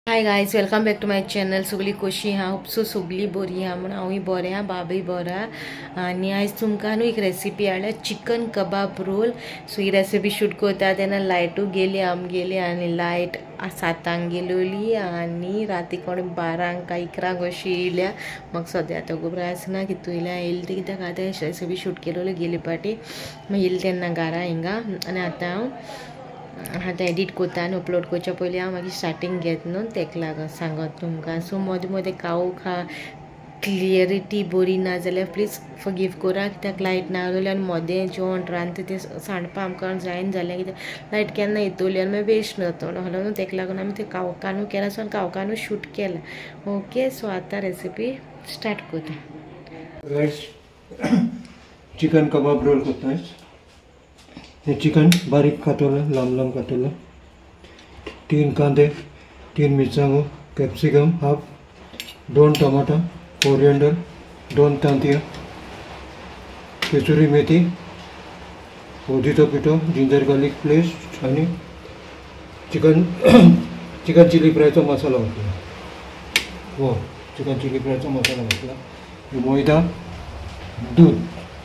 Hi guys, welcome back to my channel. सगळी कशी हा? उपसो सगळी बरी हा. म्हणून हांवूय बरें हा, बाबूय बरो हा. आनी आयज तुमकां न्हू एक रेसिपी हाडल्या, चिकन कबाब रोल. सो ही रेसिपी शूट करता तेन्ना लायटू गेली आमगेली आनी लायट 7 गेलोली आनी राती कोण 12 काय 11 अशी येयल्या. म्हाका सद्या आतां खबर आसना कितू येयल्या. येयली ती कित्याक आतां रेसिपी शूट केलोली गेली पाटी. मागीर येयली तेन्ना घरा हिंगा. आनी आतां हांव एडिट करता आनी अपलोड करच्या पयलीं हांव मागीर स्टार्टींग घेत न्हू तेका लागून सांगत तुमकां. सो मदें मदें कावूक क्लियरिटी बरी ना जाल्यार प्लीज फॉरगिव करा, कित्याक लायट ना जाल्यार आनी मोदें जेवण रांदता तें सांडपा आमकां जायना जालें, कित्याक लायट केन्ना येतली आनी मागीर वेस्ट जाता न्हू. तेका लागून आमी तें कावकानू केलां. सो कावकानू शूट केलां. ओके, सो आतां रेसिपी स्टार्ट करता. चिकन कबाब रोल करता. हे चिकन बारीक कातरलें, लांब लांब कातरलें. 3 कांदे, 3 मिरसांगो, कॅप्सिकम हाफ, 2 टमाटा, कोरिएंडर, 2 तांतयां, केसुरी मेथी, हळदीचो पिठो, जिंजर गार्लिक पेस्ट आनी चिकन चिली फ्रायचो मसालो घातला. हो चिकन चिली फ्रायचो मसालो घातला. मैदा, दूध,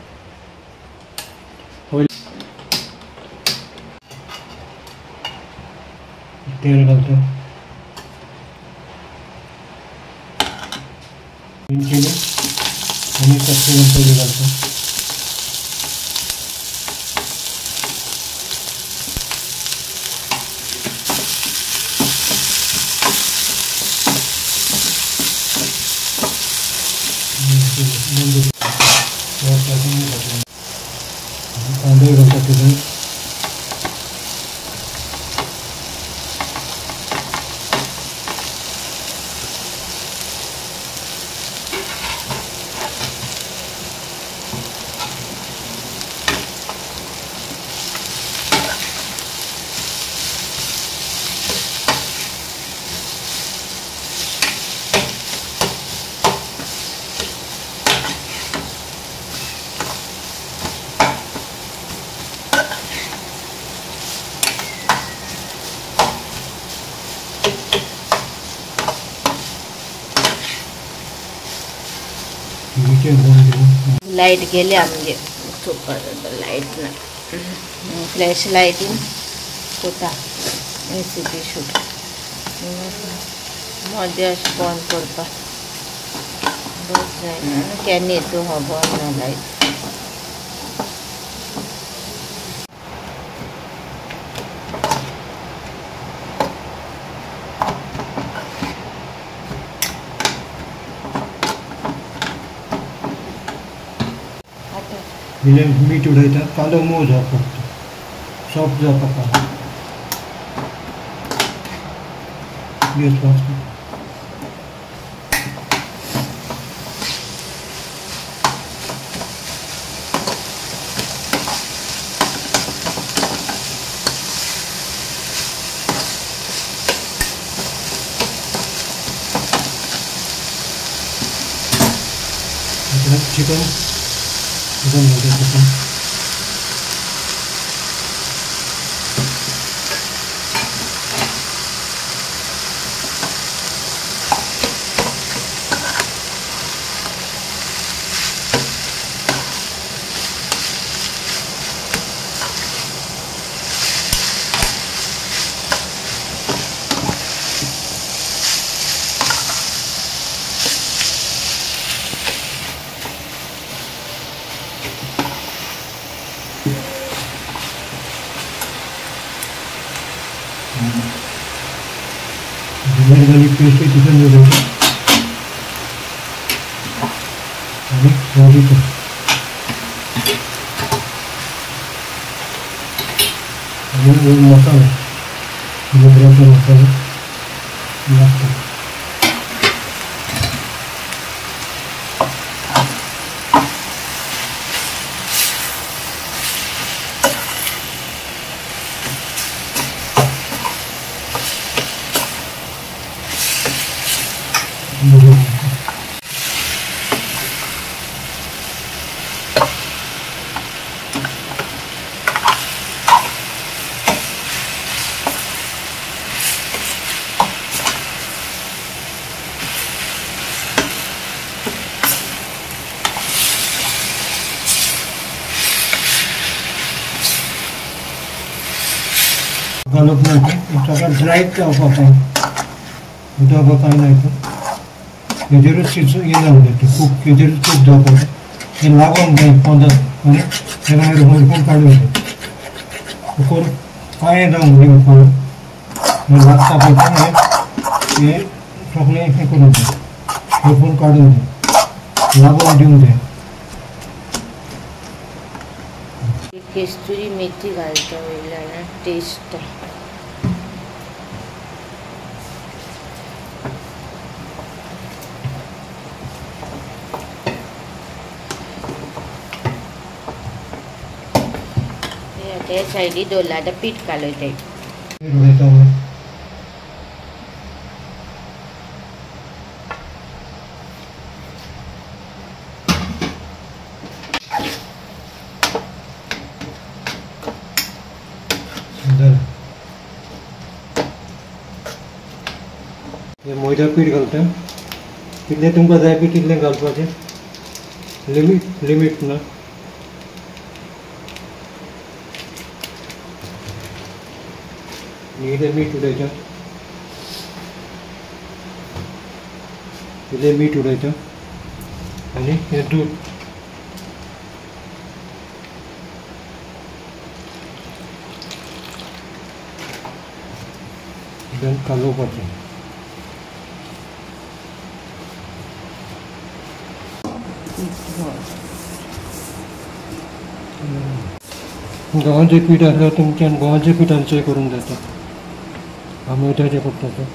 तेल घालता. 3 किलो आणि कॅप्सिकम पयली घालता. कांदे घालता तितून. लायट गेली आमगे सुपर लायट ना फ्लॅश लायटीन कोता रेसिपी शूट मदें अशें बंद करपाक बस जायना केन्ना येतू खबर ना लायट. मीठ उडयता. कांदो मोव जावपाक सॉफ्ट जावपाक गॅस वाचता. Chicken ginger garlic paste chicken घालायचं आणि हळदीचं आणि मसाला खोबऱ्याचा मसाला लागतो. घालप नाही सगळं ड्रायच जावपाक जाय उदक कांय ना हेजेरूच शिजून येना उलट खूब हेजेरूच खूब जावपाक जाय हे लागोंक जाय 15 आनी हे भायर हळकून काडून उकोर कांय जावंक जाय उकोर हे लागता पळय हे सगळें हें करूंक जाय हळकून काडून जाय लागोंक दिवंक जाय कस्तुरी मेथी घालता वयल्यान टेस्ट ते सायडी दवरला आतां पीठ घालयताय मैदा पीठ घालता कितलें तुमकां जाय पीठ तितलें घालपाचें लिमीट ना इल्लें मीठ उडयता इल्लें मीठ उडयता आनी हें दूद कालोवपाचें गव्हाचें पीठ आसल्यार तुमच्यान गव्हाच्या पिठांचें करूंक जाता हांव मैद्याचें करता तें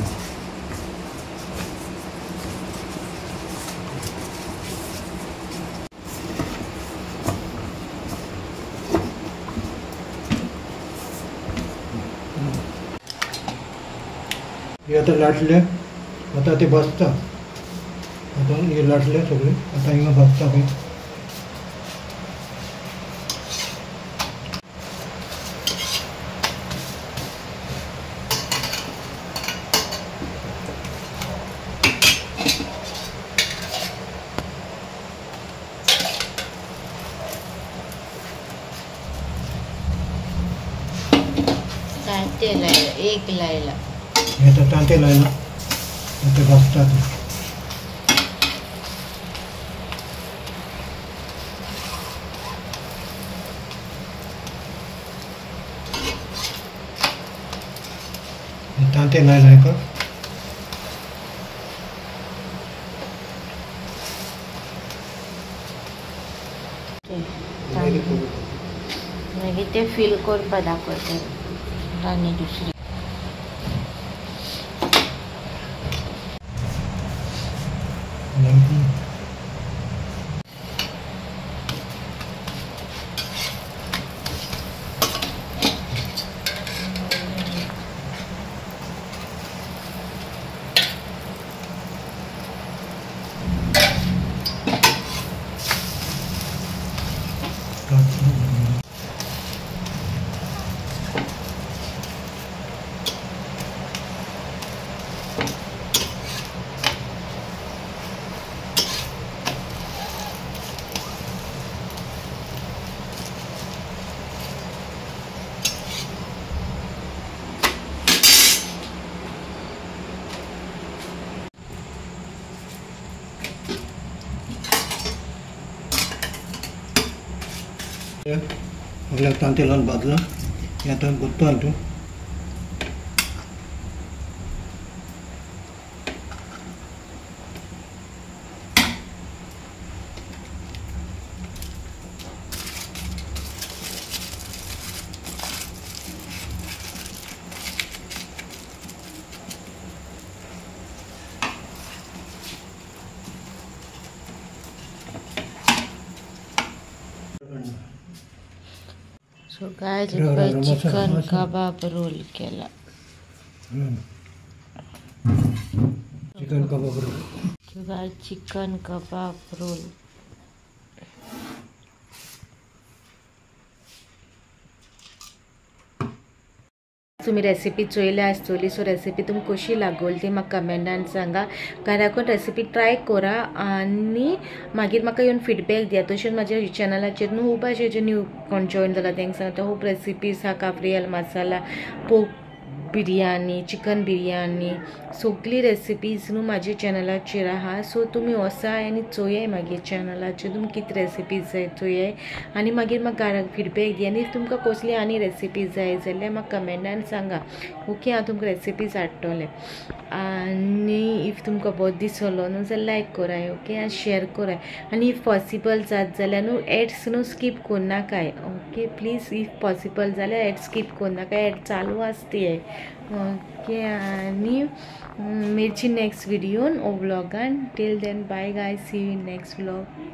हे आतां लाटले आतां ते भाजता आतां हे लाटले सगळे आतां हिंगा भाजता पळय एक लायला हे तर तांते लायला ते भाजतात तांते लायलाय का मागीर ते फील करपा दाखयता आनी दुसरी सगळ्याक तांते लावन भाजला हे आतां गुत्तो हातून so guys chicken kebab roll केला chicken kebab roll so guys chicken kebab roll तुम्ही रेसिपी चोयल्या आसतली सो रेसिपी तुमकां कशी लागली ती म्हाका कमेंटान सांगा घराकून रेसिपी ट्राय करा आनी मागीर म्हाका येवन फीडबॅक दिया तशेंच म्हाज्या चॅनलाचेर न्हू खूब अशे जे न्यू कोण जॉइन जाला तांकां सांगता खूब रेसिपीज आहा काफ्रियल मसाला पोक बिरयानी, चिकन बिरयानी सगळी रेसिपीज न्हू म्हाज्या चॅनलाचेर आहा. सो तुमी वसाय आनी चोयाय म्हागे चॅनलाचेर तुमकां कितें रेसिपीज जाय चोयाय आनी मागीर म्हाका फिडबॅक दिया. आनी इफ तुमकां कसली आनी रेसिपीज जाय जाल्यार म्हाका कमेंटान सांगा. ओके, हांव तुमकां रेसिपीज हाडटलें. आनी इफ तुमकां बहुत दिसलो न्हू जाल्यार लायक कराय. ओके, आनी शेअर कराय. आनी इफ पॉसिबल जात जाल्यार न्हू एड्स न्हू स्कीप करनाकाय. ओके प्लीज, इफ पॉसिबल जाल्यार एड स्कीप करनाकाय. एड चालू आसते. ओके, आनी मेळची नेक्स्ट व्हिडिओन ओ व्लॉगान. Till then bye guys, see you in next vlog.